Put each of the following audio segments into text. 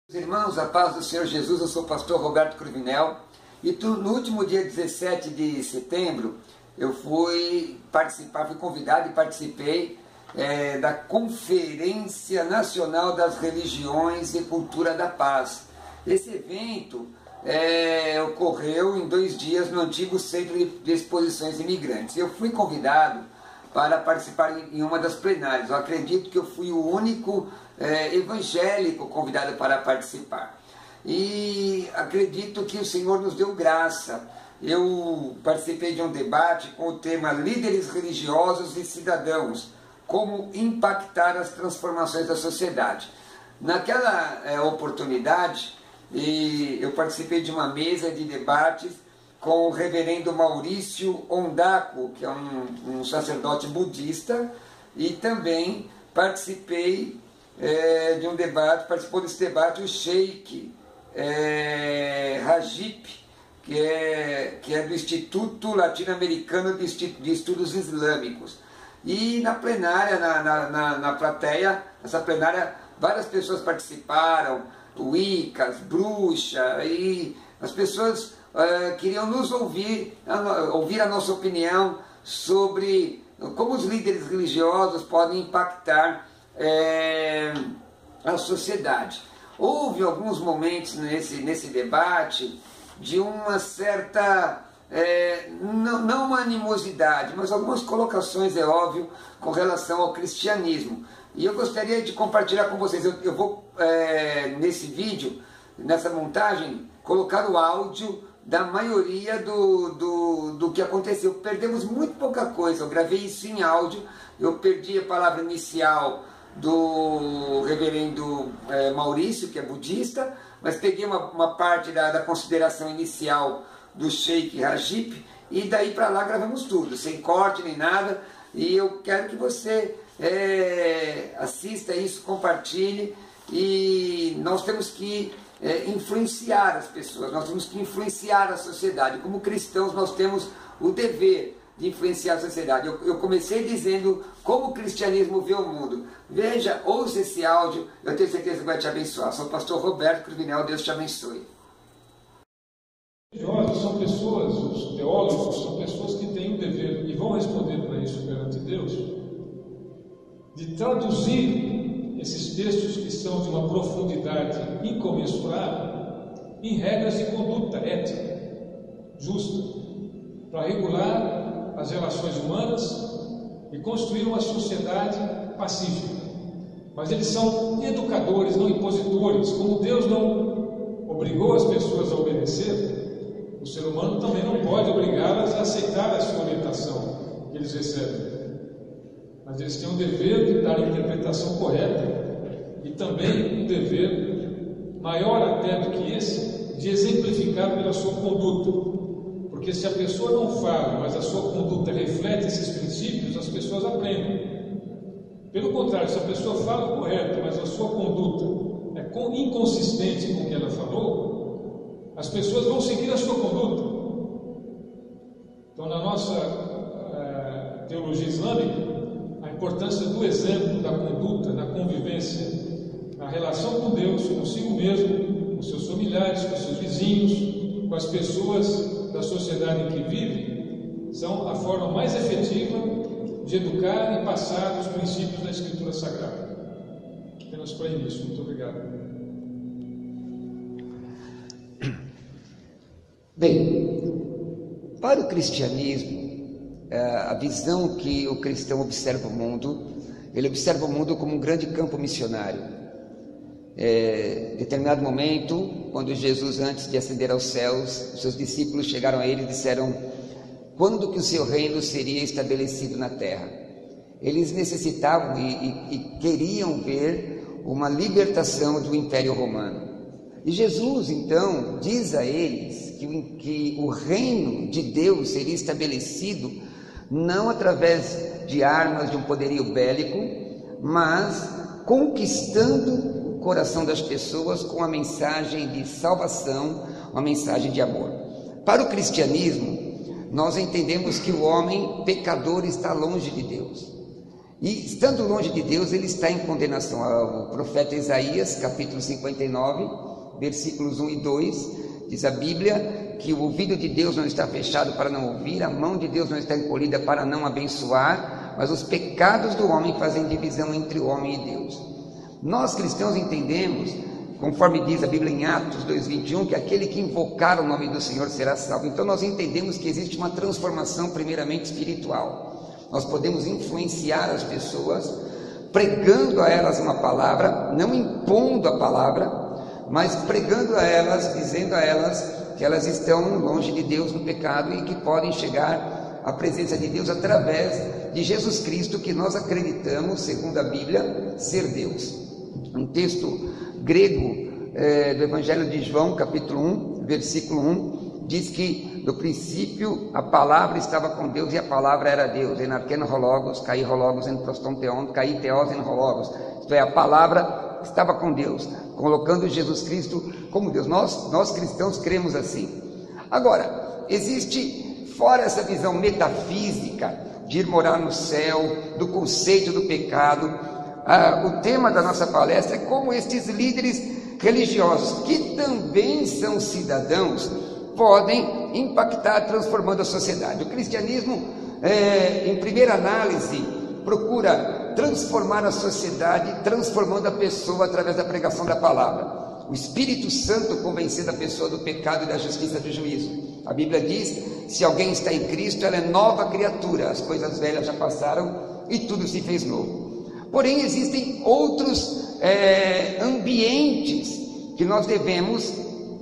Irmãos, a paz do Senhor Jesus, eu sou o pastor Roberto Cruvinel e no último dia 17 de setembro eu fui convidado e participei da Conferência Nacional das Religiões e Cultura da Paz. Esse evento ocorreu em 2 dias no antigo Centro de Exposições Imigrantes. Eu fui convidado para participar em uma das plenárias. Eu acredito que eu fui o único evangélico convidado para participar. E acredito que o Senhor nos deu graça. Eu participei de um debate com o tema Líderes Religiosos e Cidadãos, como impactar as transformações da sociedade. Naquela oportunidade, eu participei de uma mesa de debates com o reverendo Maurício Ondaco, que é um sacerdote budista, e também participou desse debate o Sheikh Rajib, que é do Instituto Latino-Americano de Estudos Islâmicos. E na plenária, na plateia, essa plenária, várias pessoas participaram, Wiccas, bruxa, e as pessoas queriam nos ouvir a nossa opinião sobre como os líderes religiosos podem impactar a sociedade. Houve alguns momentos nesse debate de uma certa, não uma animosidade, mas algumas colocações, é óbvio, com relação ao cristianismo. E eu gostaria de compartilhar com vocês. Eu vou, nesse vídeo, nessa montagem, colocar o áudio da maioria do que aconteceu. Perdemos muito pouca coisa, eu gravei isso em áudio, eu perdi a palavra inicial do reverendo Maurício, que é budista, mas peguei uma parte da consideração inicial do Sheikh Rajib, e daí para lá gravamos tudo, sem corte nem nada, e eu quero que você assista isso, compartilhe, e nós temos que influenciar as pessoas, nós temos que influenciar a sociedade. Como cristãos nós temos o dever de influenciar a sociedade. Eu comecei dizendo como o cristianismo vê o mundo. Veja, ouça esse áudio, eu tenho certeza que vai te abençoar. Sou o pastor Roberto Cruvinel, Deus te abençoe. Os religiosos são pessoas, os teólogos são pessoas que têm o dever, e vão responder para isso perante Deus, de traduzir esses textos que são de uma profundidade incomensurável em regras de conduta ética, justa, para regular as relações humanas e construir uma sociedade pacífica. Mas eles são educadores, não impositores. Como Deus não obrigou as pessoas a obedecer, o ser humano também não pode obrigá-las a aceitar a sua orientação que eles recebem. Mas eles têm o dever de dar a interpretação correta e também o dever, maior até do que esse, de exemplificar pela sua conduta. Porque se a pessoa não fala, mas a sua conduta reflete esses princípios, as pessoas aprendem. Pelo contrário, se a pessoa fala o correto, mas a sua conduta é inconsistente com o que ela falou, as pessoas vão seguir a sua conduta. Então, na nossa teologia islâmica, a importância do exemplo, da conduta, da convivência, a relação com Deus, consigo mesmo, com seus familiares, com seus vizinhos, com as pessoas da sociedade em que vive, são a forma mais efetiva de educar e passar os princípios da Escritura Sagrada. Apenas para início. Muito obrigado. Bem, para o cristianismo, a visão que o cristão observa o mundo, ele observa o mundo como um grande campo missionário. Em determinado momento, quando Jesus, antes de ascender aos céus, os seus discípulos chegaram a ele e disseram: quando que o seu reino seria estabelecido na terra? Eles necessitavam e queriam ver uma libertação do Império Romano. E Jesus, então, diz a eles que o reino de Deus seria estabelecido não através de armas, de um poderio bélico, mas conquistando o coração das pessoas com a mensagem de salvação, uma mensagem de amor. Para o cristianismo, nós entendemos que o homem pecador está longe de Deus. E estando longe de Deus, ele está em condenação. O profeta Isaías, capítulo 59, versículos 1 e 2, diz a Bíblia que o ouvido de Deus não está fechado para não ouvir, a mão de Deus não está encolhida para não abençoar, mas os pecados do homem fazem divisão entre o homem e Deus. Nós cristãos entendemos, conforme diz a Bíblia em Atos 2:21, que aquele que invocar o nome do Senhor será salvo. Então nós entendemos que existe uma transformação primeiramente espiritual. Nós podemos influenciar as pessoas pregando a elas uma palavra, não impondo a palavra, mas pregando a elas, dizendo a elas que elas estão longe de Deus no pecado e que podem chegar à presença de Deus através de Jesus Cristo, que nós acreditamos, segundo a Bíblia, ser Deus. Um texto grego do Evangelho de João, capítulo 1, versículo 1, diz que no princípio a palavra estava com Deus e a palavra era Deus. En arken hologos, kai hologos en proston theon, kai theos en hologos. Isto é, a palavra estava com Deus, colocando Jesus Cristo como Deus. Nós cristãos cremos assim. Agora, existe, fora essa visão metafísica de ir morar no céu, do conceito do pecado, o tema da nossa palestra é como estes líderes religiosos, que também são cidadãos, podem impactar transformando a sociedade. O cristianismo, em primeira análise, procura transformar a sociedade, transformando a pessoa através da pregação da palavra. O Espírito Santo convencendo a pessoa do pecado e da justiça e do juízo. A Bíblia diz: se alguém está em Cristo, ela é nova criatura, as coisas velhas já passaram e tudo se fez novo. Porém, existem outros ambientes que nós devemos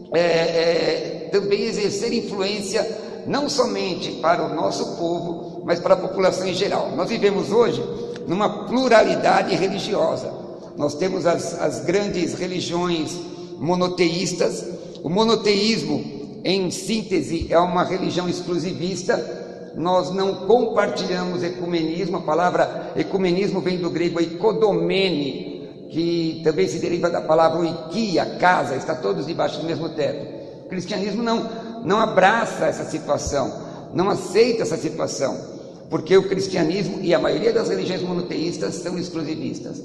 também exercer influência, não somente para o nosso povo, mas para a população em geral. Nós vivemos hoje numa pluralidade religiosa. Nós temos as grandes religiões monoteístas. O monoteísmo, em síntese, é uma religião exclusivista. Nós não compartilhamos ecumenismo. A palavra ecumenismo vem do grego oikodomene, que também se deriva da palavra oikia, casa, está todos debaixo do mesmo teto. O cristianismo não abraça essa situação, não aceita essa situação, porque o cristianismo e a maioria das religiões monoteístas são exclusivistas.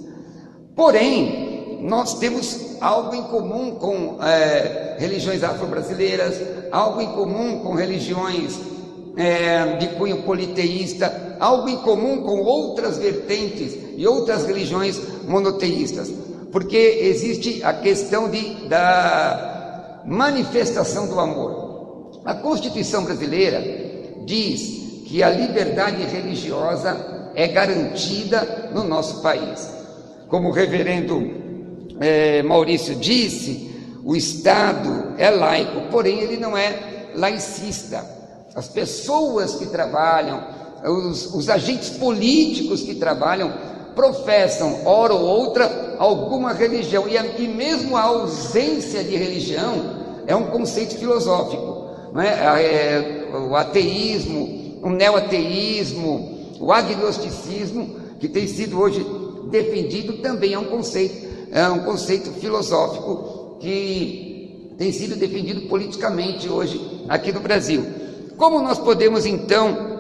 Porém, nós temos algo em comum com religiões afro-brasileiras, algo em comum com religiões de cunho politeísta, algo em comum com outras vertentes e outras religiões monoteístas, porque existe a questão da manifestação do amor. A Constituição brasileira diz que a liberdade religiosa é garantida no nosso país. Como o reverendo Maurício disse, o Estado é laico, porém ele não é laicista. As pessoas que trabalham, os agentes políticos que trabalham, professam, hora ou outra, alguma religião, e mesmo a ausência de religião é um conceito filosófico, não é? O ateísmo, o neoateísmo, o agnosticismo, que tem sido hoje defendido, também é um conceito filosófico que tem sido defendido politicamente hoje aqui no Brasil. Como nós podemos então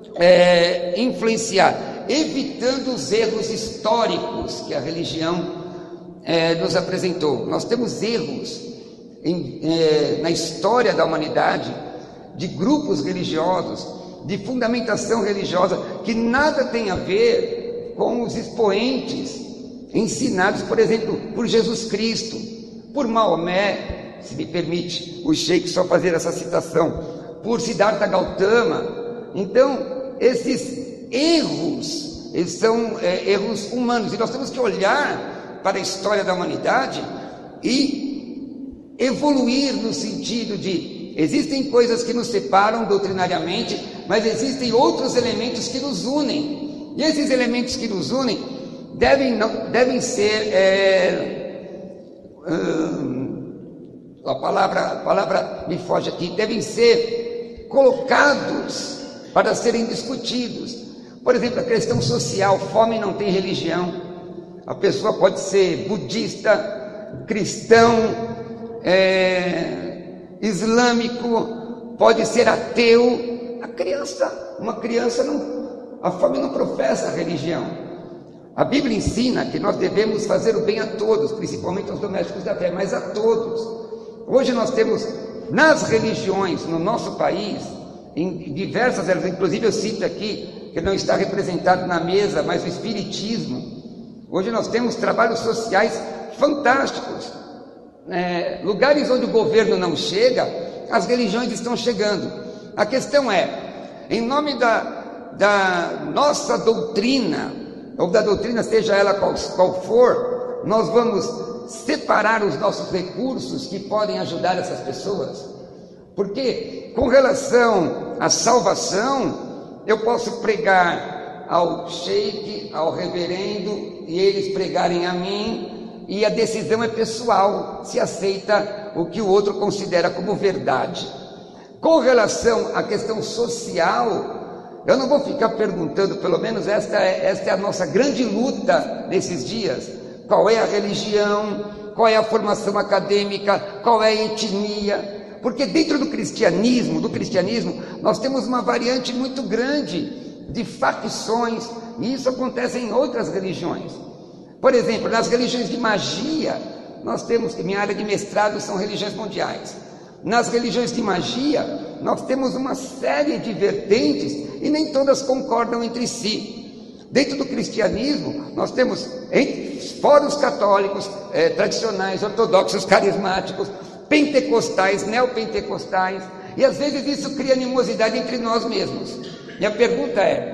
influenciar? Evitando os erros históricos que a religião nos apresentou. Nós temos erros na história da humanidade, de grupos religiosos, de fundamentação religiosa, que nada tem a ver com os expoentes ensinados, por exemplo, por Jesus Cristo, por Maomé, se me permite o Sheikh só fazer essa citação, por Siddhartha Gautama. Então, esses erros, eles são erros humanos, e nós temos que olhar para a história da humanidade e evoluir no sentido de existem coisas que nos separam doutrinariamente, mas existem outros elementos que nos unem, e esses elementos que nos unem devem ser a palavra me foge aqui, devem ser colocados para serem discutidos. Por exemplo, a questão social: fome não tem religião. A pessoa pode ser budista, cristão, islâmico, pode ser ateu. A fome não professa a religião. A Bíblia ensina que nós devemos fazer o bem a todos, principalmente aos domésticos da fé, mas a todos. Hoje nós temos nas religiões, no nosso país, em diversas, inclusive eu cito aqui, que não está representado na mesa, mas o Espiritismo. Hoje nós temos trabalhos sociais fantásticos. Lugares onde o governo não chega, as religiões estão chegando. A questão é, em nome da nossa doutrina, ou da doutrina, seja ela qual for, nós vamos separar os nossos recursos que podem ajudar essas pessoas. Porque com relação à salvação, eu posso pregar ao sheik, ao reverendo, e eles pregarem a mim, e a decisão é pessoal, se aceita o que o outro considera como verdade. Com relação à questão social, eu não vou ficar perguntando, pelo menos esta é a nossa grande luta nesses dias, qual é a religião, qual é a formação acadêmica, qual é a etnia, porque dentro do cristianismo, nós temos uma variante muito grande de facções, e isso acontece em outras religiões. Por exemplo, nas religiões de magia, nós temos, que minha área de mestrado são religiões mundiais. Nas religiões de magia, nós temos uma série de vertentes e nem todas concordam entre si. Dentro do cristianismo, nós temos, fora os católicos, tradicionais, ortodoxos, carismáticos, pentecostais, neopentecostais, e às vezes isso cria animosidade entre nós mesmos. Minha pergunta é: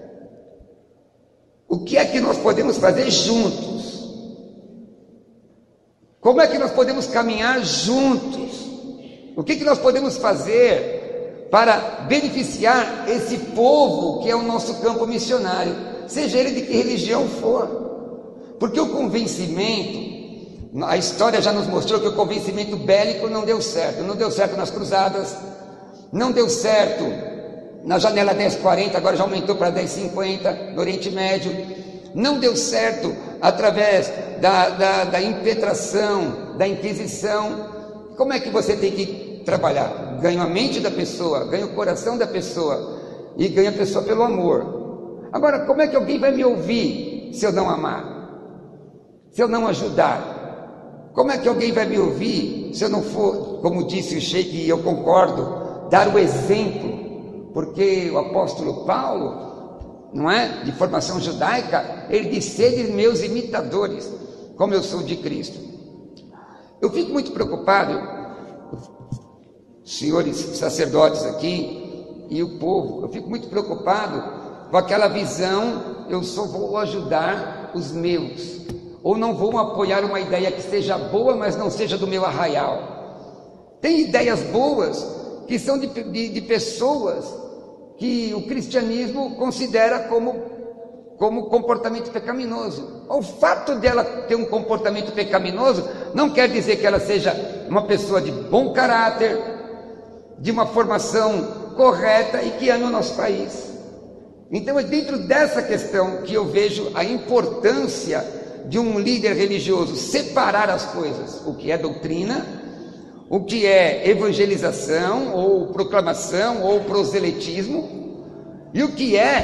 o que é que nós podemos fazer juntos? Como é que nós podemos caminhar juntos? O que nós podemos fazer para beneficiar esse povo que é o nosso campo missionário, seja ele de que religião for? Porque o convencimento, a história já nos mostrou que o convencimento bélico não deu certo. Não deu certo nas cruzadas, não deu certo na janela 1040, agora já aumentou para 1050 no Oriente Médio, não deu certo através da impetração, da Inquisição. Como é que você tem que trabalhar? Ganha a mente da pessoa, ganha o coração da pessoa e ganha a pessoa pelo amor. Agora, como é que alguém vai me ouvir se eu não amar? Se eu não ajudar? Como é que alguém vai me ouvir se eu não for, como disse o Sheik, e eu concordo, dar o exemplo? Porque o apóstolo Paulo, não é? De formação judaica, ele diz: sede meus imitadores, como eu sou de Cristo. Eu fico muito preocupado, senhores sacerdotes aqui e o povo, eu fico muito preocupado com aquela visão: eu só vou ajudar os meus, ou não vou apoiar uma ideia que seja boa, mas não seja do meu arraial. Tem ideias boas que são de pessoas que o cristianismo considera como comportamento pecaminoso. O fato dela ter um comportamento pecaminoso não quer dizer que ela seja uma pessoa de bom caráter, de uma formação correta e que ame o nosso país. Então é dentro dessa questão que eu vejo a importância de um líder religioso separar as coisas, o que é doutrina, o que é evangelização, ou proclamação, ou proselitismo, e o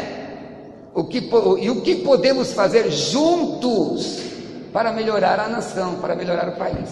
que podemos fazer juntos para melhorar a nação, para melhorar o país.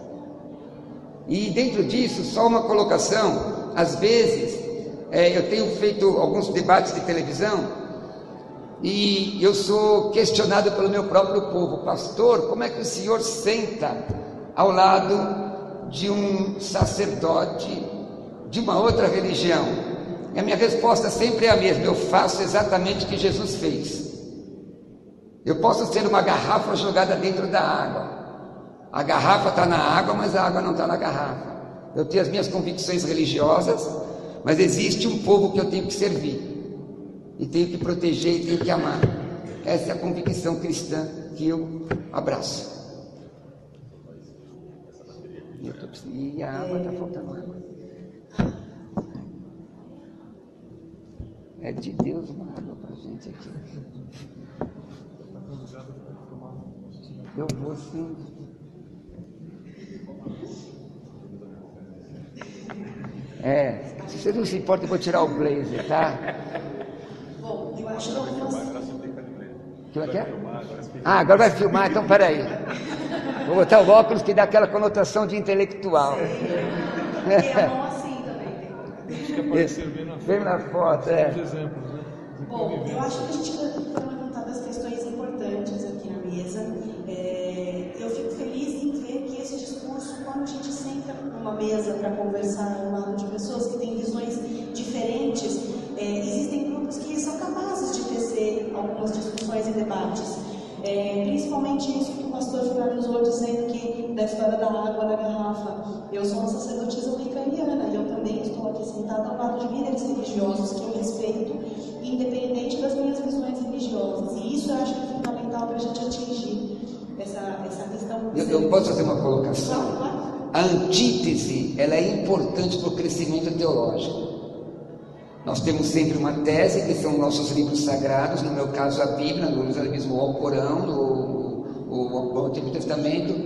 E dentro disso, só uma colocação: às vezes eu tenho feito alguns debates de televisão e eu sou questionado pelo meu próprio povo: pastor, como é que o senhor senta ao lado de um sacerdote de uma outra religião? E a minha resposta sempre é a mesma: eu faço exatamente o que Jesus fez. Eu posso ser uma garrafa jogada dentro da água. A garrafa está na água, mas a água não está na garrafa. Eu tenho as minhas convicções religiosas, mas existe um povo que eu tenho que servir, e tenho que proteger, e tenho que amar. Essa é a convicção cristã que eu abraço. E a água está faltando água. É de Deus uma água para a gente aqui. Eu vou sim. Se você não se importa, eu vou tirar o blazer, tá? Bom, eu acho que eu posso. Que é? Ah, agora vai filmar, então peraí. Vou botar o óculos que dá aquela conotação de intelectual. E a mão assim também. Acho que apareceu bem na foto. Exemplos, né? Bom, eu acho que a gente foram levantadas questões importantes aqui na mesa. Eu fico feliz em ver que esse discurso, quando a gente senta numa mesa para conversar ao lado de pessoas que têm visões diferentes, existem grupos que são capazes de tecer algumas discussões e debates. Principalmente isso que o pastor finalizou dizendo que da história da água na garrafa. Eu sou uma sacerdotisa wicaniana e eu também estou aqui sentada ao lado de líderes religiosos que eu respeito, independente das minhas visões religiosas. E isso eu acho que é fundamental para a gente atingir essa questão. Eu posso fazer uma colocação? A antítese, ela é importante para o crescimento teológico. Nós temos sempre uma tese, que são nossos livros sagrados, no meu caso a Bíblia, no islamismo o Corão, o Antigo Testamento,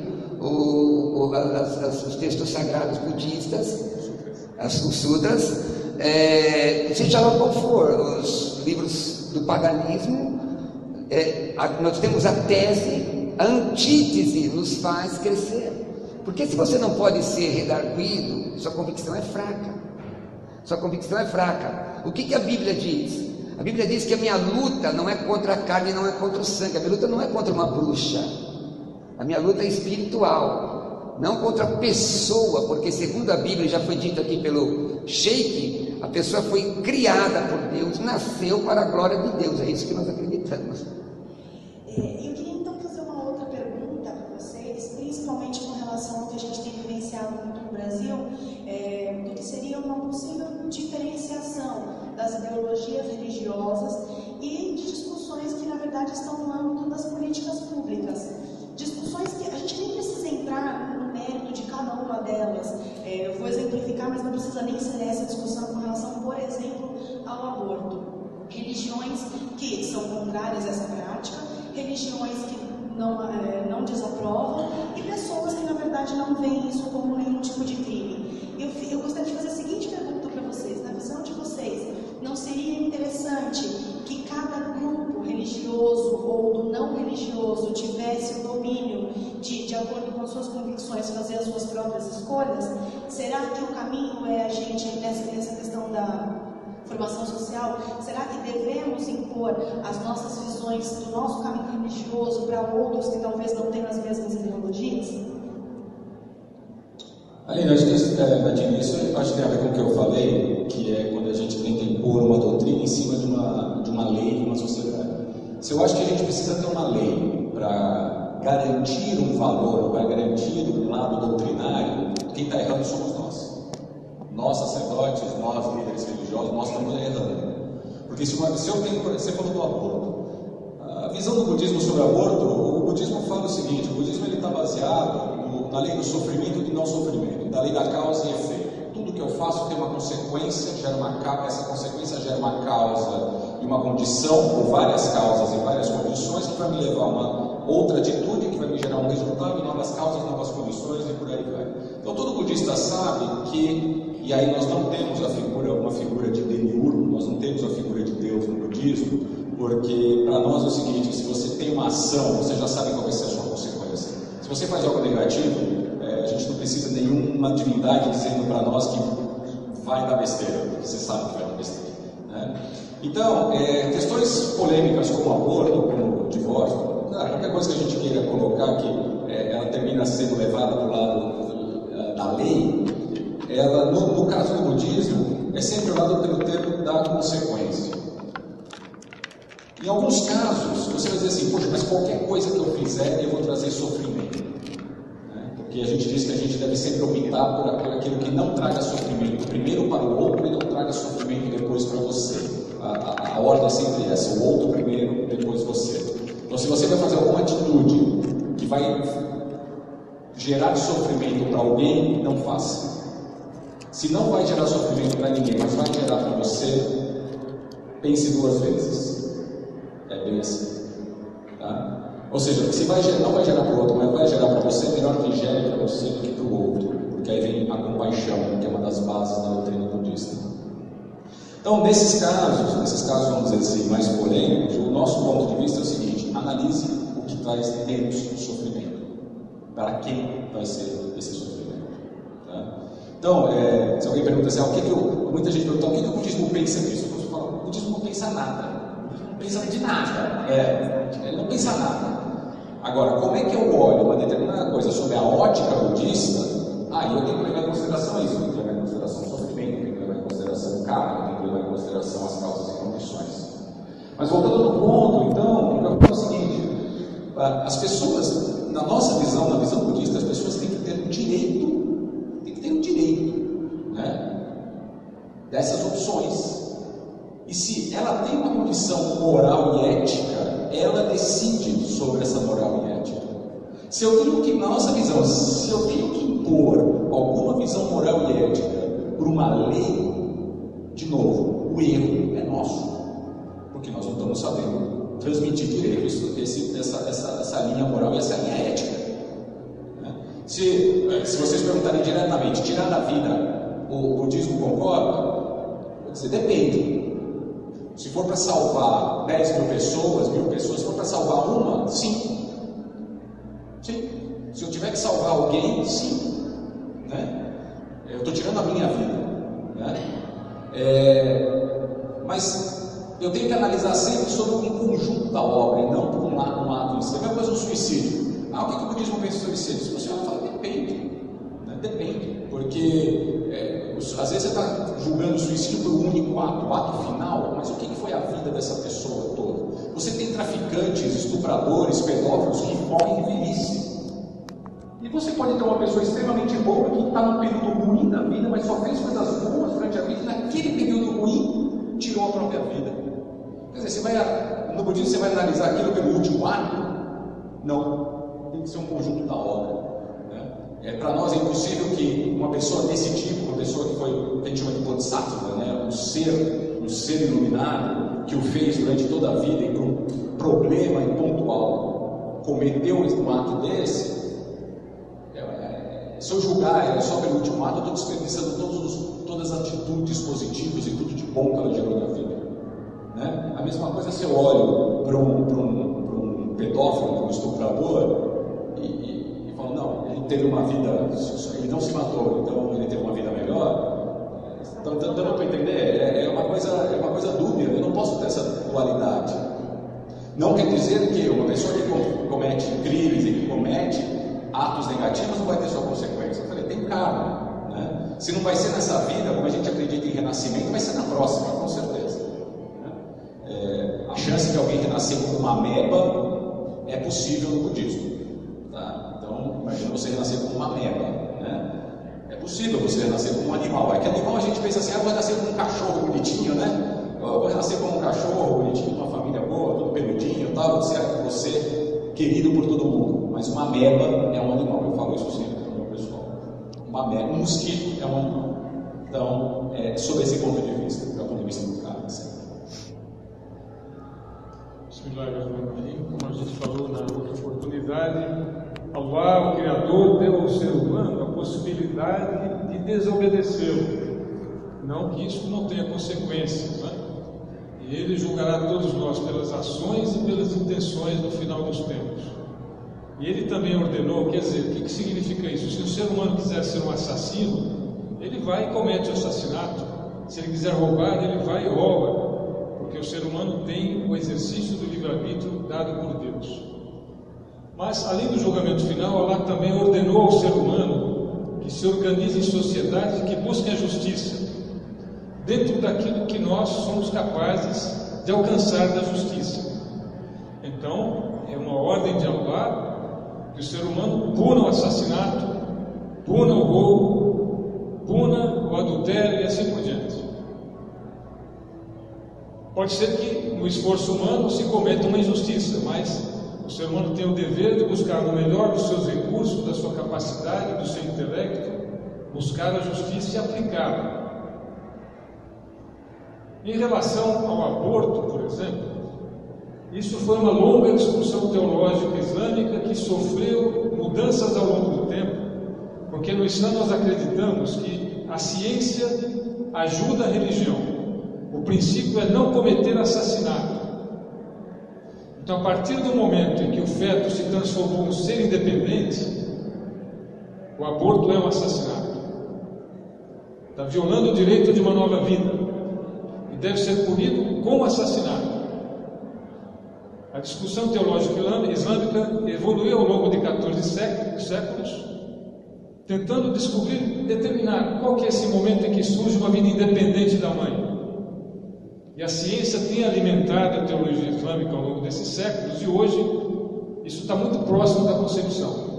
os textos sagrados budistas, os sutras, seja lá qual for, os livros do paganismo, nós temos a tese, a antítese nos faz crescer. Porque se você não pode ser redarguido, sua convicção é fraca. Sua convicção é fraca. O que a Bíblia diz? A Bíblia diz que a minha luta não é contra a carne, não é contra o sangue. A minha luta não é contra uma bruxa. A minha luta é espiritual, não contra a pessoa, porque segundo a Bíblia, já foi dito aqui pelo Sheik, a pessoa foi criada por Deus, nasceu para a glória de Deus. É isso que nós acreditamos. Eu queria então fazer uma outra pergunta para vocês, principalmente com relação ao que a gente tem vivenciado muito no Brasil, do que seria uma possível diferenciação das ideologias religiosas e de discussões que na verdade estão no âmbito das políticas públicas. Discussões que a gente nem precisa entrar no mérito de cada uma delas. Eu vou exemplificar, mas não precisa nem ser essa discussão com relação, por exemplo, ao aborto. Religiões que são contrárias a essa prática, religiões que não desaprovam e pessoas que na verdade não veem isso como nenhum tipo de crime. Eu gostaria de fazer a seguinte pergunta para vocês: na visão de vocês, não seria interessante que cada grupo religioso ou do não religioso tivesse o domínio de acordo com as suas convicções, fazer as suas próprias escolhas? Será que o caminho é a gente, nessa questão da formação social, será que devemos impor as nossas visões do nosso caminho religioso para outros que talvez não tenham as mesmas ideologias? Aline, acho que isso tem a ver com o que eu falei, que é quando a gente tenta impor uma doutrina em cima de uma lei, de uma sociedade. Se eu acho que a gente precisa ter uma lei para garantir um valor, para garantir um lado doutrinário, quem está errando somos nós. Nós, sacerdotes, nós, líderes religiosos, nós estamos errando. Porque se eu tenho, você falou do aborto. A visão do budismo sobre o aborto, o budismo fala o seguinte: o budismo está baseado na lei do sofrimento e do não sofrimento, da lei da causa e efeito. Tudo que eu faço tem uma consequência, essa consequência gera uma causa e uma condição, ou várias causas e várias condições, que vai me levar a uma outra atitude, que vai me gerar um resultado, novas causas, novas condições e por aí vai. Então todo budista sabe que, e aí nós não temos uma figura de demiurgo, nós não temos a figura de Deus no budismo, porque para nós é o seguinte: se você tem uma ação, você já sabe qual vai ser a sua consequência. Se você faz algo negativo, a gente não precisa de nenhuma divindade dizendo para nós que vai dar besteira, porque você sabe que vai dar besteira, né? Então, questões polêmicas como aborto, como divórcio, qualquer coisa que a gente queira colocar que ela termina sendo levada para o lado da lei, ela, no caso do budismo, é sempre levada pelo termo da consequência. Em alguns casos, você vai dizer assim: poxa, mas qualquer coisa que eu fizer, eu vou trazer sofrimento. Porque a gente diz que a gente deve sempre optar por aquilo que não traga sofrimento primeiro para o outro e não traga sofrimento depois para você. A ordem é sempre essa: o outro primeiro, depois você. Então, se você vai fazer alguma atitude que vai gerar sofrimento para alguém, não faça. Se não vai gerar sofrimento para ninguém, mas vai gerar para você, pense duas vezes. É bem assim, tá? Ou seja, se não vai gerar para o outro, mas vai gerar para você, melhor que gere para você do que para o outro, porque aí vem a compaixão, que é uma das bases da doutrina budista. Então, nesses casos, vamos dizer assim, mais polêmicos, o nosso ponto de vista é o seguinte: seguinte: analise o que traz menos sofrimento. Para quem vai ser esse sofrimento? Tá? Então, se alguém pergunta assim, muita gente pergunta, o que o budismo pensa disso? Eu falo, o budismo não pensa nada. O budismo não pensa de nada. Ele não pensa nada. Agora, como é que eu olho uma determinada coisa sobre a ótica budista? Eu tenho que levar em consideração isso, eu tenho que levar em consideração o sofrimento, eu tenho que levar em consideração o karma, eu tenho que levar em consideração as causas e condições. Mas voltando no ponto, então, eu falo o seguinte: as pessoas, na nossa visão, na visão budista, as pessoas têm que ter o direito, né, dessas opções. E se ela tem uma condição moral e ética, ela decide sobre essa moral e ética. Se eu tenho que, na nossa visão, se eu tenho que impor alguma visão moral e ética por uma lei, de novo, o erro é nosso. Porque nós não estamos sabendo transmitir direito essa linha moral e essa linha ética. Né? Se vocês perguntarem diretamente, tirar da vida, o budismo concorda? Vou dizer, depende. Se for para salvar 10 mil pessoas, 1000 pessoas, se for para salvar uma, sim. Sim. Se eu tiver que salvar alguém, sim. Né? Eu estou tirando a minha vida. Né? Mas eu tenho que analisar sempre sobre um conjunto da obra e não por um ato em si. É a mesma coisa do suicídio. O que o budismo pensa sobre suicídio? Se você fala, depende. Né? Depende. Porque às vezes você está julgando o suicídio por um único ato, o ato final, mas o que foi a vida dessa pessoa toda? Você tem traficantes, estupradores, pedófilos que morrem em velhice. E você pode ter uma pessoa extremamente boa que está num período ruim da vida, mas só fez coisas boas durante a vida e naquele período ruim tirou a própria vida. Quer dizer, no budismo você vai analisar aquilo pelo último ato? Não. Tem que ser um conjunto da obra. Né? Para nós é impossível que uma pessoa desse tipo, uma pessoa que foi, que a gente chama de bodhisattva, né? um ser iluminado, que o fez durante toda a vida e por um problema pontual cometeu um ato desse, se eu julgar ela só pelo último ato, eu estou desperdiçando todas as atitudes positivas e tudo de bom que ela gerou na vida. Né? A mesma coisa se eu olho para um pedófilo, um estuprador, e falo, não, ele teve uma vida, ele não se matou, então ele teve uma vida melhor. Então, dando para entender, é uma coisa dúbia, eu não posso ter essa dualidade. Não quer dizer que uma pessoa que comete crimes e que comete atos negativos não vai ter sua consequência. Eu falei, tem karma. Né? Se não vai ser nessa vida, como a gente acredita em renascimento, vai ser na próxima, com certeza. A chance de alguém renascer como uma ameba é possível no budismo. Tá? Então, imagina você renascer como uma ameba. Né? É possível você renascer como um animal. É que animal a gente pensa assim, vou renascer como um cachorro bonitinho, né? Eu vou renascer como um cachorro bonitinho, uma família boa, tudo peludinho, tal, você querido por todo mundo. Mas uma ameba é um animal. Eu falo isso sempre para o meu pessoal. Uma ameba, um mosquito é um animal. Então, sob esse ponto de vista, do ponto de vista do cara, assim. Como a gente falou na outra oportunidade, Allah, o Criador, deu ao ser humano a possibilidade de desobedecê-lo. Não que isso não tenha consequências, né? E Ele julgará todos nós pelas ações e pelas intenções no final dos tempos. E Ele também ordenou, quer dizer, o que significa isso? Se o ser humano quiser ser um assassino, ele vai e comete o assassinato. Se ele quiser roubar, ele vai e rouba. Porque o ser humano tem o exercício do livre-arbítrio dado por Deus. Mas, além do julgamento final, Allah também ordenou ao ser humano que se organize em sociedades que busquem a justiça, dentro daquilo que nós somos capazes de alcançar da justiça. Então, é uma ordem de Allah que o ser humano puna o assassinato, puna o roubo, puna o adultério e assim por diante. Pode ser que no esforço humano se cometa uma injustiça, mas o ser humano tem o dever de buscar o melhor dos seus recursos, da sua capacidade, do seu intelecto, buscar a justiça e aplicá-la. Em relação ao aborto, por exemplo, isso foi uma longa discussão teológica islâmica que sofreu mudanças ao longo do tempo, porque no Islã nós acreditamos que a ciência ajuda a religião. O princípio é não cometer assassinato. Então, a partir do momento em que o feto se transformou em um ser independente, o aborto é um assassinato. Está violando o direito de uma nova vida e deve ser punido com assassinato. A discussão teológica islâmica evoluiu ao longo de 14 séculos, tentando determinar qual que é esse momento em que surge uma vida independente da mãe. E a ciência tem alimentado a teologia islâmica ao longo desses séculos, e hoje isso está muito próximo da concepção.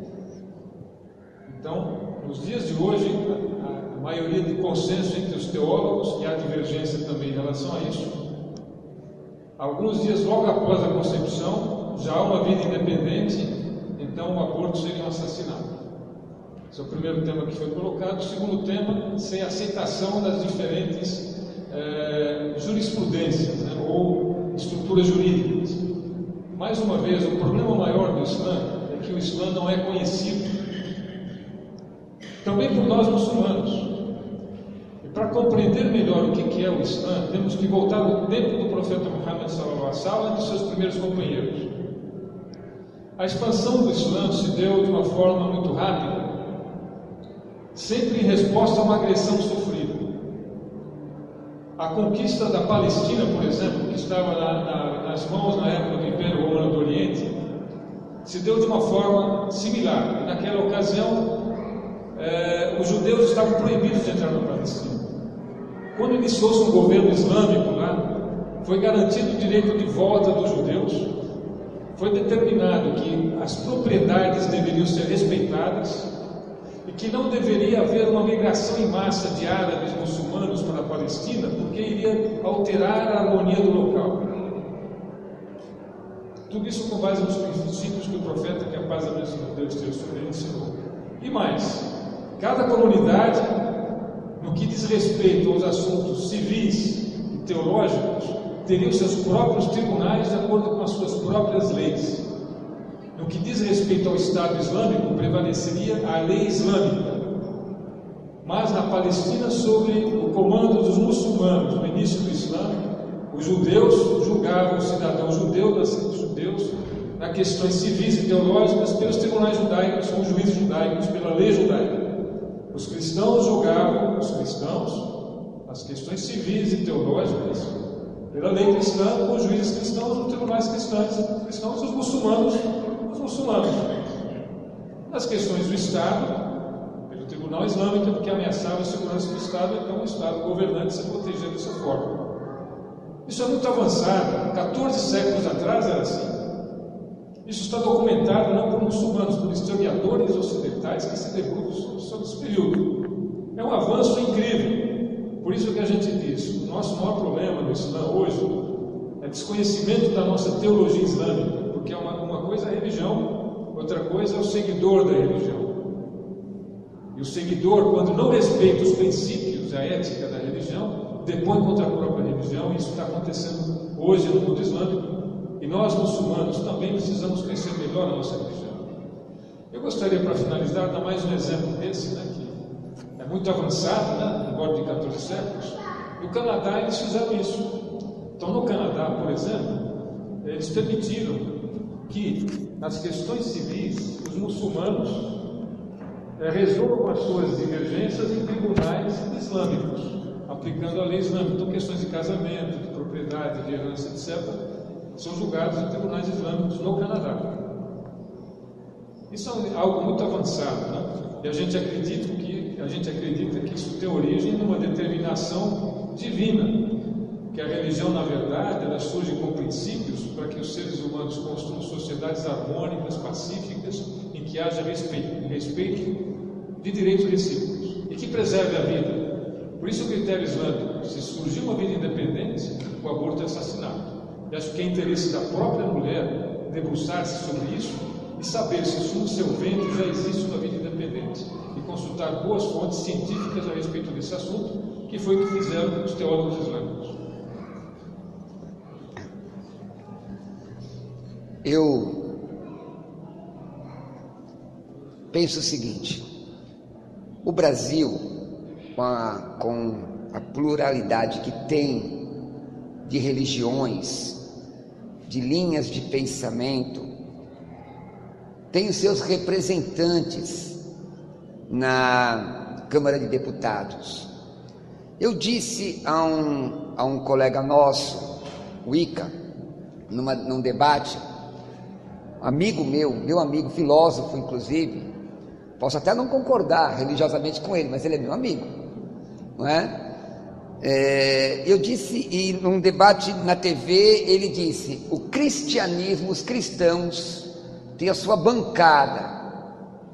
Então, nos dias de hoje, a maioria de consenso entre os teólogos, e há divergência também em relação a isso, alguns dias logo após a concepção, já há uma vida independente, então o aborto seria um assassinato. Esse é o primeiro tema que foi colocado. O segundo tema, sem aceitação das diferentes jurisprudências, né, ou estruturas jurídicas. Mais uma vez, o problema maior do Islã é que o Islã não é conhecido, também por nós muçulmanos. E para compreender melhor o que é o Islã, temos que voltar ao tempo do profeta Muhammad sallallahu alaihi wasallam e de seus primeiros companheiros. A expansão do Islã se deu de uma forma muito rápida, sempre em resposta a uma agressão sofrida. A conquista da Palestina, por exemplo, que estava nas mãos na época do Império Romano do Oriente, se deu de uma forma similar. E naquela ocasião, os judeus estavam proibidos de entrar na Palestina. Quando iniciou-se um governo islâmico lá, foi garantido o direito de volta dos judeus, foi determinado que as propriedades deveriam ser respeitadas e que não deveria haver uma migração em massa de árabes muçulmanos para a Palestina, porque iria alterar a harmonia do local. Tudo isso com base nos princípios que o profeta, que a paz e a bênção de Deus esteja sobre ele, ensinou. E mais, cada comunidade, no que diz respeito aos assuntos civis e teológicos, teria os seus próprios tribunais de acordo com as suas próprias leis. No que diz respeito ao Estado Islâmico, prevaleceria a lei islâmica. Mas na Palestina, sob o comando dos muçulmanos, no início do Islã, os judeus julgavam os cidadãos judeus nas questões civis e teológicas pelos tribunais judaicos, com juízes judaicos, pela lei judaica. Os cristãos julgavam os cristãos as questões civis e teológicas pela lei cristã, com os juízes cristãos, os tribunais cristãos, os muçulmanos. Nas questões do Estado, pelo Tribunal Islâmico, porque ameaçava a segurança do Estado, então o Estado governante se protegia dessa forma. Isso é muito avançado. 14 séculos atrás era assim. Isso está documentado não por muçulmanos, por historiadores ocidentais que se debruçam sobre esse período. É um avanço incrível. Por isso que a gente diz, o nosso maior problema no Islã hoje é desconhecimento da nossa teologia islâmica, porque uma coisa é a religião, outra coisa é o seguidor da religião. E o seguidor, quando não respeita os princípios, a ética da religião, depõe contra a própria religião, e isso está acontecendo hoje no mundo islâmico. E nós, muçulmanos, também precisamos conhecer melhor a nossa religião. Eu gostaria, para finalizar, dar mais um exemplo desse, né, que é muito avançado, né, em bordo de 14 séculos. No Canadá, eles fizeram isso. Então, no Canadá, por exemplo, eles permitiram que, nas questões civis, os muçulmanos resolvam as suas divergências em tribunais islâmicos, aplicando a lei islâmica. Então, questões de casamento, de propriedade, de herança, etc., são julgados em tribunais islâmicos no Canadá. Isso é algo muito avançado, né? E a gente acredita que isso tem origem numa determinação divina, que a religião, na verdade, ela surge com princípios para que os seres humanos construam sociedades harmônicas, pacíficas, em que haja respeito de direitos recíprocos e que preserve a vida. Por isso o critério islâmico: se surgir uma vida independente, o aborto é assassinato. E acho que é interesse da própria mulher debruçar-se sobre isso e saber se no seu ventre já existe uma vida independente e consultar boas fontes científicas a respeito desse assunto, que foi o que fizeram os teólogos islâmicos. Eu penso o seguinte: o Brasil, com a pluralidade que tem de religiões, de linhas de pensamento, tem os seus representantes na Câmara de Deputados. Eu disse a um colega nosso, o Ica, num debate, amigo meu amigo, filósofo inclusive, posso até não concordar religiosamente com ele, mas ele é meu amigo, não é? Eu disse, e num debate na TV, ele disse: o cristianismo, os cristãos têm a sua bancada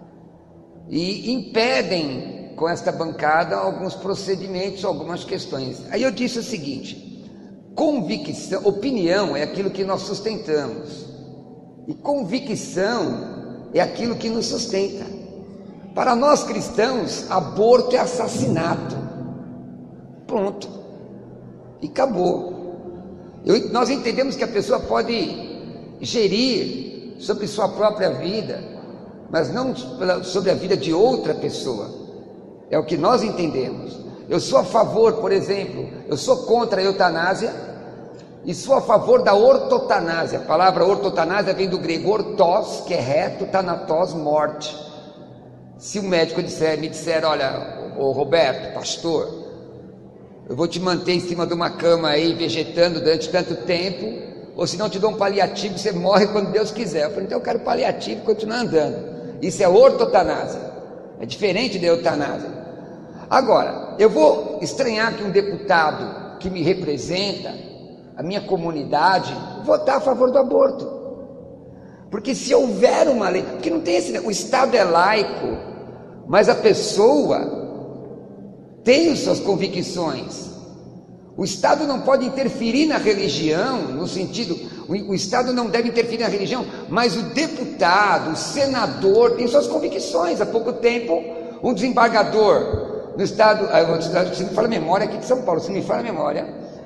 e impedem com esta bancada alguns procedimentos, algumas questões. Aí eu disse o seguinte: convicção, opinião é aquilo que nós sustentamos, e convicção é aquilo que nos sustenta. Para nós cristãos, aborto é assassinato. Pronto. E acabou. Nós entendemos que a pessoa pode gerir sobre sua própria vida, mas não sobre a vida de outra pessoa. É o que nós entendemos. Eu sou a favor, por exemplo, eu sou contra a eutanásia e sou a favor da ortotanásia. A palavra ortotanásia vem do grego ortos, que é reto, tanatos, morte. Se o médico me disser: olha, ô Roberto, pastor, eu vou te manter em cima de uma cama aí, vegetando durante tanto tempo, ou se não te dou um paliativo, você morre quando Deus quiser. Eu falei: então eu quero paliativo e continuar andando. Isso é ortotanásia, é diferente da eutanásia. Agora, eu vou estranhar que um deputado que me representa, a minha comunidade, votar a favor do aborto. Porque se houver uma lei, porque não tem o Estado é laico, mas a pessoa tem as suas convicções. O Estado não pode interferir na religião, no sentido, o Estado não deve interferir na religião, mas o deputado, o senador tem suas convicções. Há pouco tempo, um desembargador no Estado, se me fala a memória, aqui de São Paulo, se me fala a memória,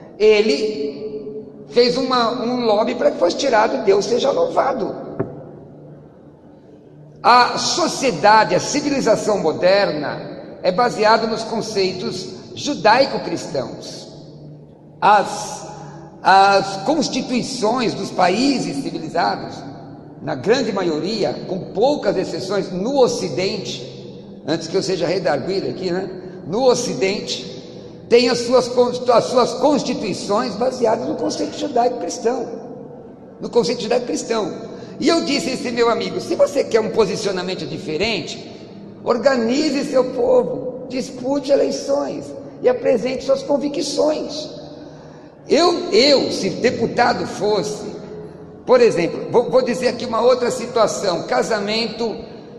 ele fez um lobby para que fosse tirado Deus seja louvado. A sociedade, a civilização moderna é baseada nos conceitos judaico-cristãos. As constituições dos países civilizados, na grande maioria, com poucas exceções, no Ocidente, antes que eu seja redarguido aqui, né? No Ocidente, tem as suas constituições baseadas no conceito judaico-cristão. No conceito judaico-cristão. E eu disse a esse meu amigo: se você quer um posicionamento diferente, organize seu povo, dispute eleições e apresente suas convicções. Eu, se deputado fosse, por exemplo, vou dizer aqui uma outra situação: casamento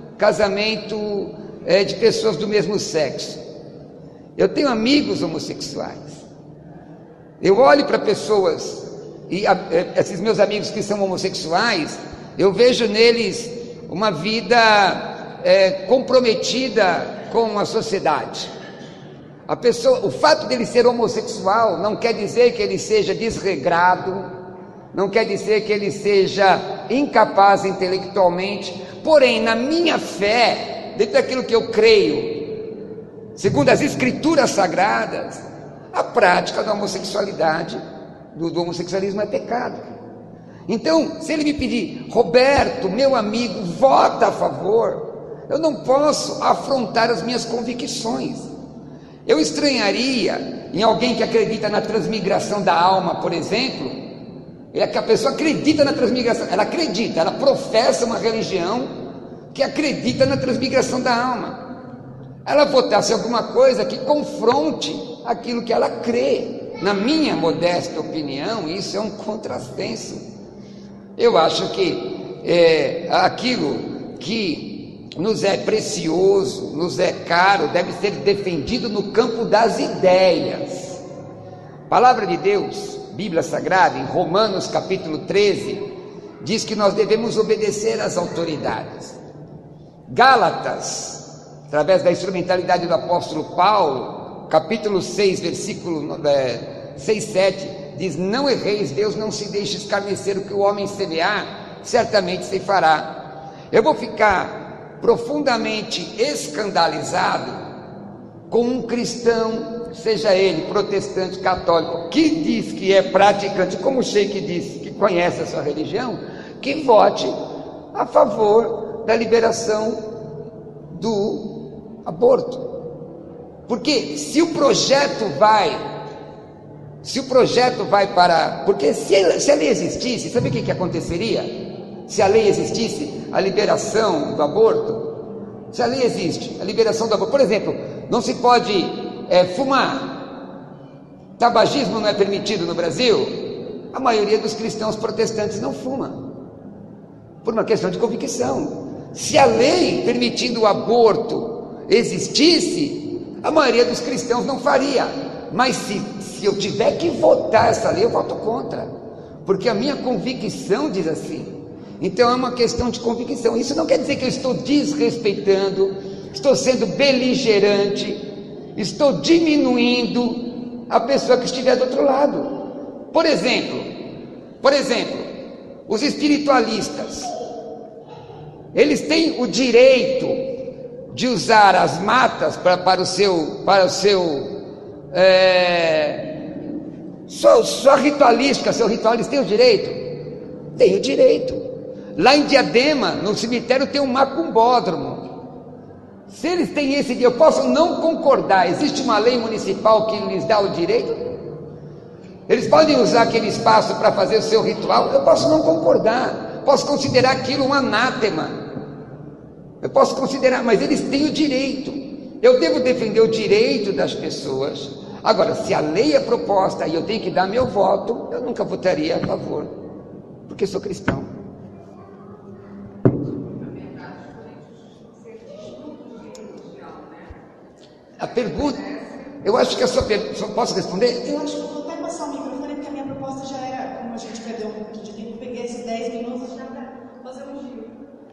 de pessoas do mesmo sexo. Eu tenho amigos homossexuais. Eu olho para pessoas, e esses meus amigos que são homossexuais, eu vejo neles uma vida comprometida com a sociedade. O fato dele ser homossexual não quer dizer que ele seja desregrado, não quer dizer que ele seja incapaz intelectualmente. Porém, na minha fé, dentro daquilo que eu creio, segundo as escrituras sagradas, a prática da homossexualidade, do homossexualismo é pecado. Então, se ele me pedir: Roberto, meu amigo, vota a favor, eu não posso afrontar as minhas convicções. Eu estranharia em alguém que acredita na transmigração da alma, por exemplo, é que a pessoa acredita na transmigração, ela professa uma religião que acredita na transmigração da alma. Ela votasse alguma coisa que confronte aquilo que ela crê. Na minha modesta opinião, isso é um contrassenso. Eu acho que aquilo que nos é precioso, nos é caro, deve ser defendido no campo das ideias. Palavra de Deus, Bíblia Sagrada, em Romanos capítulo 13, diz que nós devemos obedecer às autoridades. Gálatas, através da instrumentalidade do apóstolo Paulo, capítulo 6, versículo 6, 7, diz: não erreis, Deus não se deixe escarnecer, o que o homem semear, certamente se fará. Eu vou ficar profundamente escandalizado com um cristão, seja ele protestante, católico, que diz que é praticante, como o Sheik disse, que conhece a sua religião, que vote a favor da liberação do aborto. Porque se o projeto vai para... Porque se a lei existisse, sabe o que aconteceria? Se a lei existisse, a liberação do aborto, se a lei existe, a liberação do aborto, por exemplo, não se pode fumar, tabagismo não é permitido no Brasil, a maioria dos cristãos protestantes não fuma, por uma questão de convicção. Se a lei permitindo o aborto existisse, a maioria dos cristãos não faria, mas se eu tiver que votar essa lei, eu voto contra, porque a minha convicção diz assim. Então é uma questão de convicção. Isso não quer dizer que eu estou desrespeitando, estou sendo beligerante, estou diminuindo a pessoa que estiver do outro lado. Por exemplo, os espiritualistas, eles têm o direito de usar as matas para o seu sua ritualística, seu ritual, eles têm o direito? Tem o direito. Lá em Diadema, no cemitério, tem um macumbódromo. Se eles têm esse direito, eu posso não concordar, existe uma lei municipal que lhes dá o direito? Eles podem usar aquele espaço para fazer o seu ritual? Eu posso não concordar, posso considerar aquilo um anátema, eu posso considerar, mas eles têm o direito. Eu devo defender o direito das pessoas. Agora, se a lei é proposta e eu tenho que dar meu voto, eu nunca votaria a favor, porque sou cristão. A pergunta, eu acho que a sua pergunta, posso responder? Eu acho que eu vou até passar o microfone, porque a minha proposta já era, como a gente perdeu um pouco de tempo, eu peguei esses 10 minutos já para fazer um giro.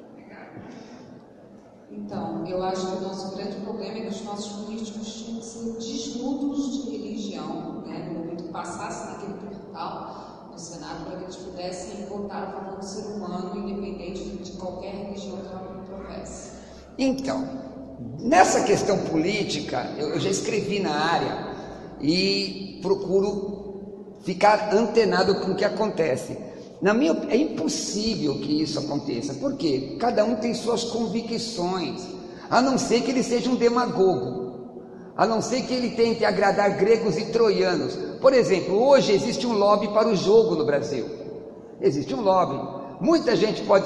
Então, eu acho que o nosso grande problema é que os nossos políticos tinham que ser desnudos de religião, né? No momento que passasse naquele portal no Senado, para que eles pudessem votar a favor do ser humano, independente de qualquer religião que ela professe. Então, nessa questão política, eu já escrevi na área e procuro ficar antenado com o que acontece. É impossível que isso aconteça, porque cada um tem suas convicções, a não ser que ele seja um demagogo, a não ser que ele tente agradar gregos e troianos. Por exemplo, hoje existe um lobby para o jogo no Brasil, existe um lobby, muita gente pode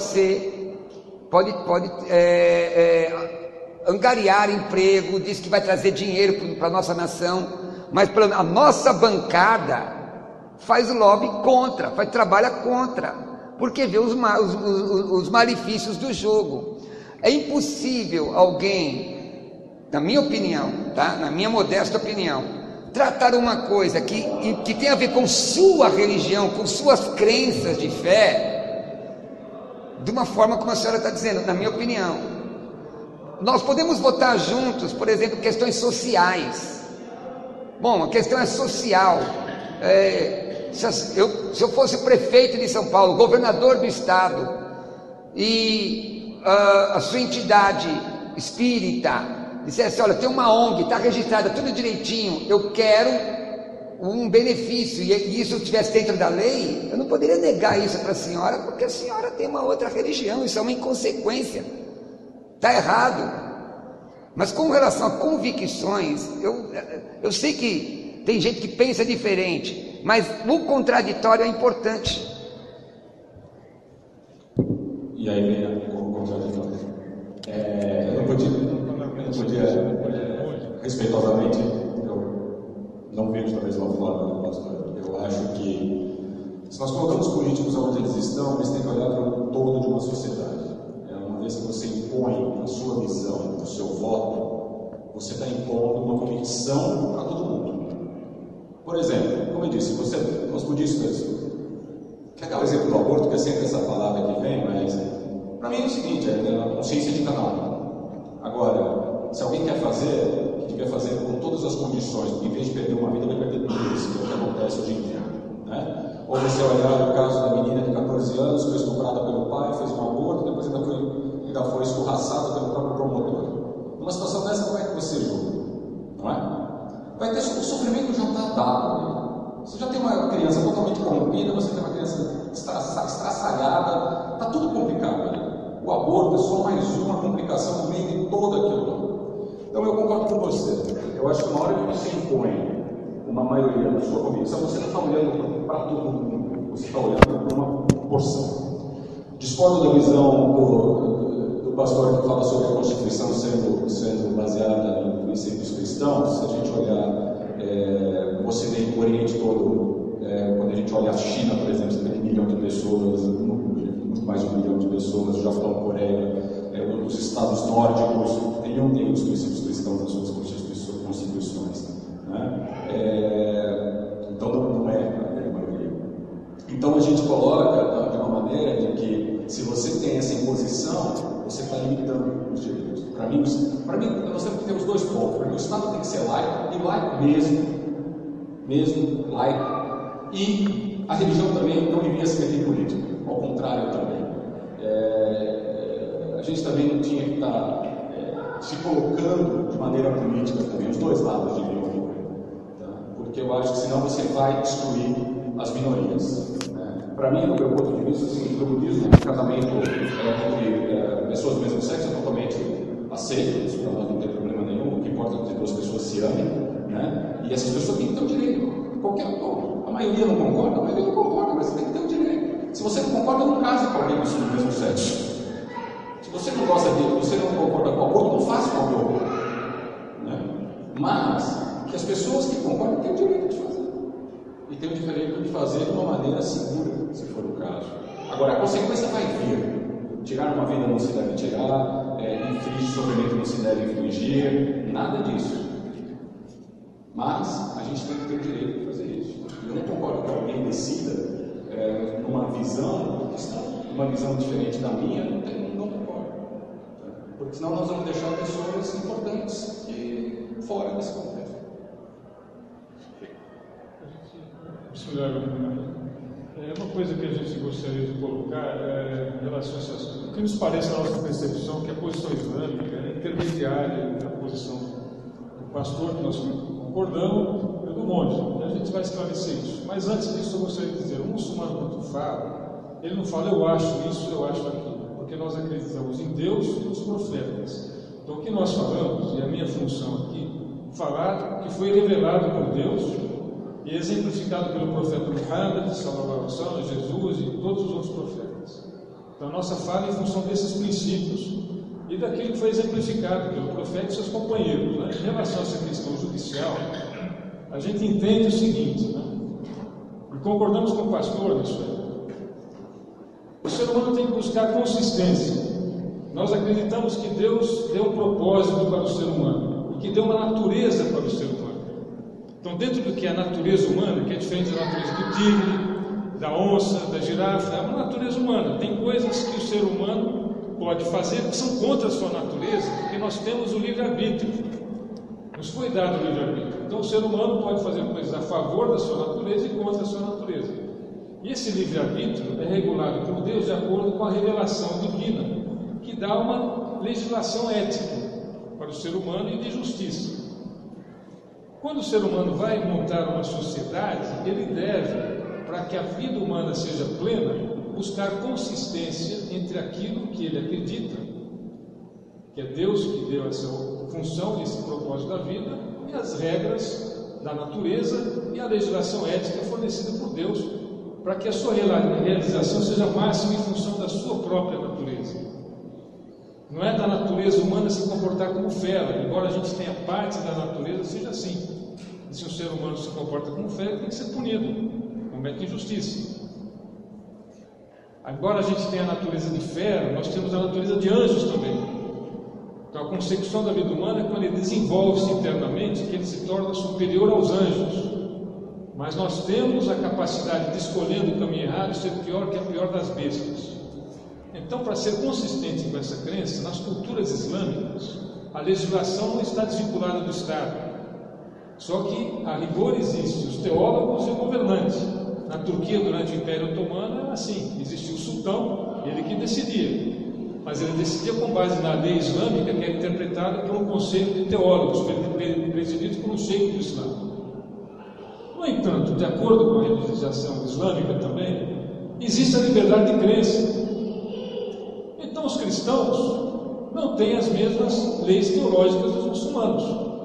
angariar emprego, diz que vai trazer dinheiro para a nossa nação, mas a nossa bancada faz o lobby contra, trabalha contra, porque vê os malefícios do jogo. É impossível alguém, na minha opinião, tá? Na minha modesta opinião, tratar uma coisa que tem a ver com sua religião, com suas crenças de fé, de uma forma como a senhora está dizendo, na minha opinião. Nós podemos votar juntos, por exemplo, questões sociais. Bom, a questão é social. Se eu fosse o prefeito de São Paulo, governador do estado, e a sua entidade espírita dissesse, olha, tem uma ONG, está registrada tudo direitinho, eu quero um benefício, e isso estivesse dentro da lei, eu não poderia negar isso para a senhora, porque a senhora tem uma outra religião, isso é uma inconsequência, está errado. Mas com relação a convicções, eu sei que tem gente que pensa diferente, mas o contraditório é importante. E aí vem o contraditório. Eu não podia respeitosamente, eu não vejo da mesma forma, pastor. Eu acho que se nós colocamos políticos onde eles estão, eles têm que olhar para o todo de uma sociedade. Uma vez que você impõe a sua visão, o seu voto, você está impondo uma convicção para todo mundo. Por exemplo, como eu disse, os budistas, que é aquele exemplo do aborto, que é sempre essa palavra que vem, mas para mim é o seguinte, é a consciência de cada um. Agora, se alguém quer fazer, que devia fazer com todas as condições, em vez de perder uma vida, vai perder duas, que é o que acontece hoje em dia, né? Ou você olhar o caso da menina de 14 anos, foi estuprada pelo pai, fez um aborto, depois ainda foi escorraçada pelo próprio promotor. Numa situação dessa, como é que você julga? Não é? Vai ter o sofrimento já está dado. Você já tem uma criança totalmente corrompida, você tem uma criança estraçalhada, está tudo complicado, né? O aborto é só mais uma complicação no meio de todo aquilo. Então eu concordo com você. Eu acho que na hora que você impõe uma maioria da sua convicção, você não está olhando para todo mundo, você está olhando para uma porção. Discordo da visão do pastor que fala sobre a Constituição sendo baseada em princípios cristãos. Se a gente olhar o Ocidente, o Oriente todo, quando a gente olha a China, por exemplo, você tem 1 milhão de pessoas, muito mais de 1 milhão de pessoas, o Japão, Coreia, os estados nórdicos, não tem os princípios cristãos nas suas constituições. Né? Então não é a maioria. Então a gente coloca de uma maneira de que, se você tem essa imposição, você está limitando os direitos. Para mim, nós temos que ter os dois pontos. Para mim, o Estado tem que ser laico, e laico mesmo laico. E a religião também não devia se meter em política, ao contrário também. A gente também não tinha que estar se colocando de maneira política também, os dois lados de mim, tá? Porque eu acho que senão você vai destruir as minorias. Para mim, no meu ponto de vista, assim, no budismo, o casamento entre pessoas do mesmo sexo é totalmente aceito, isso para nós não tem problema nenhum. O que importa é que duas pessoas se amem, né? E essas pessoas têm que ter o direito. Qualquer um. A maioria não concorda, mas você tem que ter o direito. Se você não concorda, não case com alguém do mesmo sexo. Se você não gosta dele, você não concorda com o aborto, não faça com o aborto. Né? Mas que as pessoas que concordam têm o direito de fazer. E têm o direito de fazer de uma maneira segura, se for o caso. Agora, a consequência vai vir. Tirar uma vida não se deve tirar, infligir sofrimento não se deve infligir, nada disso. Mas a gente tem que ter o direito de fazer isso. Eu não concordo que alguém decida numa visão, uma visão diferente da minha, não concordo. Porque senão nós vamos deixar pessoas importantes fora desse contexto. Uma coisa que a gente gostaria de colocar em relação a esse assunto. O que nos parece na nossa percepção que a posição islâmica é intermediária entre a posição do pastor, que nós concordamos, e do monge. A gente vai esclarecer isso. Mas antes disso, eu gostaria de dizer: o muçulmano, quando fala, ele não fala eu acho isso, eu acho aquilo, porque nós acreditamos em Deus e nos profetas. Então, o que nós falamos, e a minha função aqui, falar que foi revelado por Deus e exemplificado pelo profeta Muhammad, sallallahu alaihi wasallam, Jesus e todos os outros profetas. Então, a nossa fala é em função desses princípios e daquilo que foi exemplificado pelo profeta e seus companheiros. Né? Em relação a essa questão judicial, a gente entende o seguinte, né? E concordamos com o pastor nisso aí. O ser humano tem que buscar consistência. Nós acreditamos que Deus deu um propósito para o ser humano e que deu uma natureza para o ser humano. Então, dentro do que é a natureza humana, que é diferente da natureza do tigre, da onça, da girafa, é uma natureza humana. Tem coisas que o ser humano pode fazer que são contra a sua natureza, porque nós temos o livre-arbítrio. Nos foi dado o livre-arbítrio. Então, o ser humano pode fazer coisas a favor da sua natureza e contra a sua natureza. E esse livre-arbítrio é regulado por Deus de acordo com a revelação divina, que dá uma legislação ética para o ser humano e de justiça. Quando o ser humano vai montar uma sociedade, ele deve, para que a vida humana seja plena, buscar consistência entre aquilo que ele acredita, que é Deus que deu essa função, esse propósito da vida, e as regras da natureza e a legislação ética fornecida por Deus, para que a sua realização seja máxima em função da sua própria natureza. Não é da natureza humana se comportar como fera, embora a gente tenha parte da natureza, seja assim. E se o ser humano se comporta como fera, tem que ser punido, comete injustiça. Agora a gente tem a natureza de fera, nós temos a natureza de anjos também. Então a concepção da vida humana é quando ele desenvolve-se internamente, que ele se torna superior aos anjos. Mas nós temos a capacidade de, escolhendo o caminho errado, ser pior que a pior das bestas. Então, para ser consistente com essa crença, nas culturas islâmicas, a legislação não está desvinculada do Estado. Só que, a rigor, existem os teólogos e o governante. Na Turquia, durante o Império Otomano, era assim. Existia o sultão, ele que decidia. Mas ele decidia com base na lei islâmica, que é interpretada por um conselho de teólogos, presidido por um sheik do Islã. No entanto, de acordo com a legislação islâmica também, existe a liberdade de crença. Então os cristãos não têm as mesmas leis teológicas dos muçulmanos.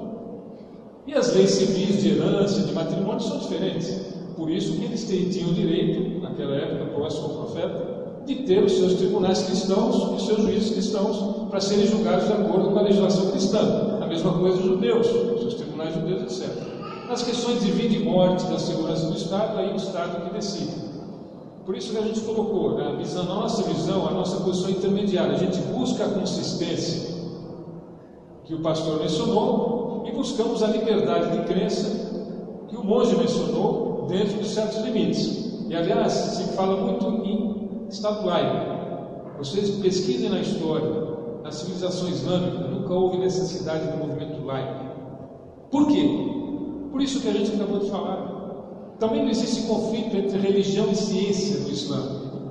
E as leis civis de herança, de matrimônio são diferentes. Por isso que eles tinham o direito, naquela época, próximo ao profeta, de ter os seus tribunais cristãos e os seus juízes cristãos para serem julgados de acordo com a legislação cristã. A mesma coisa os judeus, os seus tribunais judeus, etc. Nas questões de vida e morte, da segurança do Estado, aí o Estado que decide. Por isso que a gente colocou, né, a nossa visão, a nossa posição intermediária. A gente busca a consistência que o pastor mencionou e buscamos a liberdade de crença que o monge mencionou dentro de certos limites. E, aliás, se fala muito em Estado laico. Vocês pesquisem na história, na civilização islâmica, nunca houve necessidade de movimento laico. Por quê? Por isso que a gente acabou de falar. Também não existe conflito entre religião e ciência no Islã.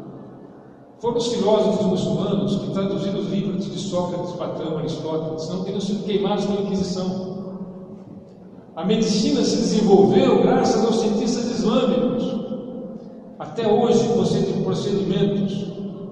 Foram os filósofos muçulmanos que traduziram os livros de Sócrates, Platão, Aristóteles, não teriam sido queimados pela Inquisição. A medicina se desenvolveu graças aos cientistas islâmicos. Até hoje, procedimentos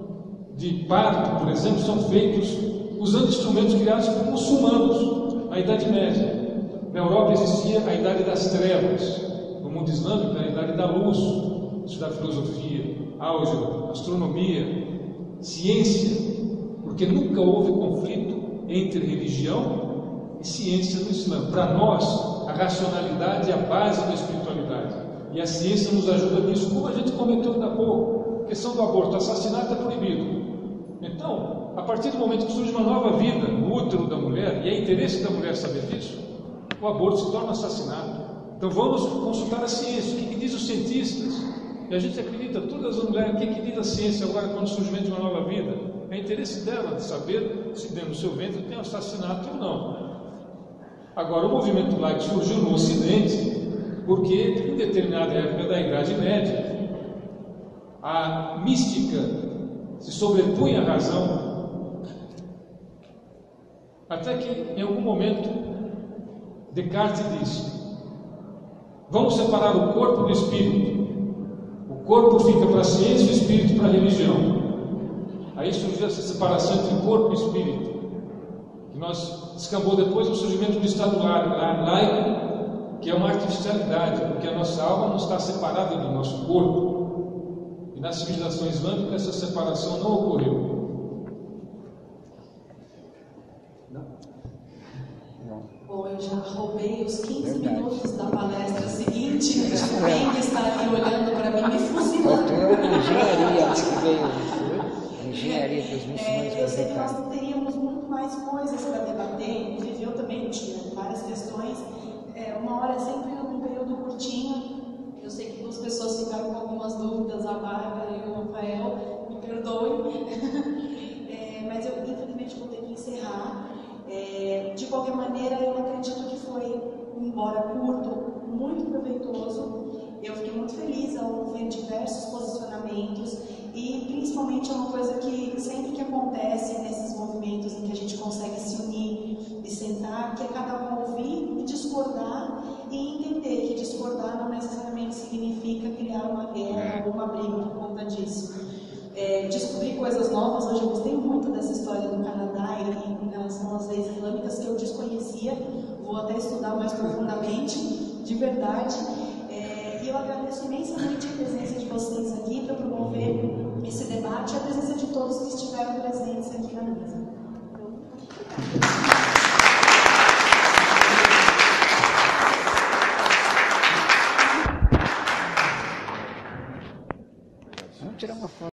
de parto, por exemplo, são feitos usando instrumentos criados por muçulmanos na Idade Média. Na Europa existia a Idade das Trevas. No mundo islâmico, a Idade da Luz, estudar filosofia, álgebra, astronomia, ciência, porque nunca houve conflito entre religião e ciência no Islã. Para nós, a racionalidade é a base da espiritualidade. E a ciência nos ajuda nisso, como a gente comentou ainda há pouco. A questão do aborto, assassinato é proibido. Então, a partir do momento que surge uma nova vida no útero da mulher, e é interesse da mulher saber disso, o aborto se torna assassinato. Então vamos consultar a ciência, o que diz os cientistas? E a gente acredita, todas as mulheres, o que diz a ciência agora quando o surgimento de uma nova vida? É interesse dela de saber se dentro do seu ventre tem assassinato ou não. Agora, o movimento laico surgiu no Ocidente porque, em determinada época da Idade Média, a mística se sobrepunha à razão, até que, em algum momento, Descartes disse: vamos separar o corpo do espírito. O corpo fica para a ciência e o espírito para a religião. Aí surgiu essa separação entre corpo e espírito, que nós descambou depois no surgimento do Estado laico, que é uma artificialidade, porque a nossa alma não está separada do nosso corpo. E na civilização islâmica essa separação não ocorreu. Bom, eu já roubei os 15 minutos da palestra seguinte, o Weng está ali olhando para mim, me fuzilando. Faltou engenharia antes que veio. Engenharia dos muçulmanos. Eu sei que nós teríamos muito mais coisas para debater, inclusive eu também tinha várias questões. Uma hora é sempre um período curtinho. Eu sei que duas pessoas ficaram com algumas dúvidas, a Bárbara e o Rafael, me perdoem. Mas eu infelizmente vou ter que encerrar. De qualquer maneira, eu acredito que foi, embora curto, muito proveitoso. Eu fiquei muito feliz ao ver diversos posicionamentos e, principalmente, é uma coisa que sempre que acontece nesses movimentos em que a gente consegue se unir e sentar, que é cada um ouvir e discordar e entender que discordar não necessariamente significa criar uma guerra ou uma briga por conta disso. Descobri coisas novas. Hoje eu gostei muito dessa história do Canadá e em relação às leis islâmicas que eu desconhecia. Vou até estudar mais profundamente, de verdade. E eu agradeço imensamente a presença de vocês aqui para promover esse debate e a presença de todos que estiveram presentes aqui na mesa. Vamos tirar uma foto.